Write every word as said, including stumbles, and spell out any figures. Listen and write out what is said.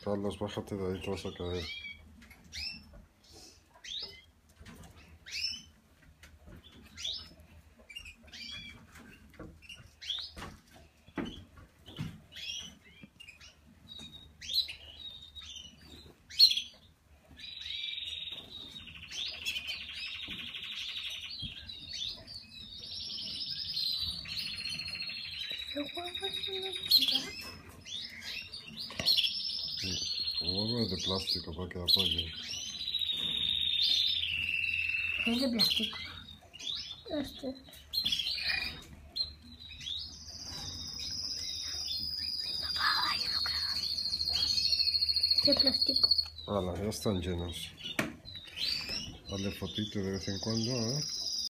Carlos, bájate de ahí, te vas a caer. Huevo es de plástico para que apoye. Es de plástico. Este. Ay, no creo. Es de plástico. Hala, ya están llenos. Dale fotito de vez en cuando, ¿eh?